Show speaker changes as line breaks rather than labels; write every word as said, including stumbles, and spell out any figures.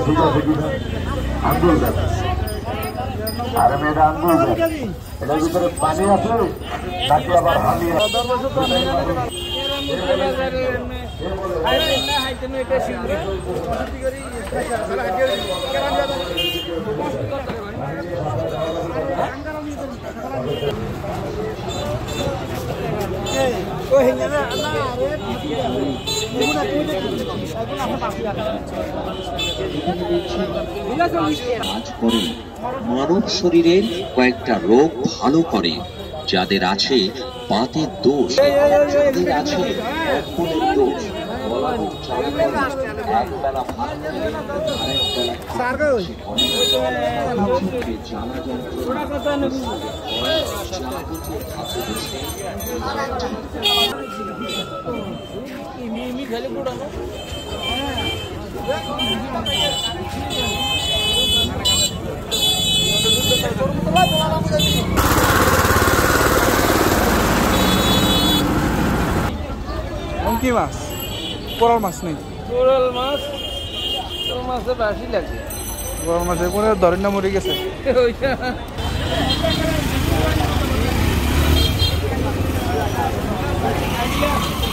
ঠিক আছে কি আঙ্গুল গাছ আরে মেয়েটা আঙ্গুল গাছ এটার ভিতরে পানি আছে নাকি আবার হানি
মানব শরীরের কয়েকটা রোগ ভালো করে, যাদের আছে বাতের দোষ, যাদের আছে দোষ,
কি মাছ? কোরাল মাছ নেই?
কোরাল মাছ কোরাল মাছে বেশি লাগে।
কোরাল মাছে কোনো ধরেন না, মরে গেছে।
ওইটা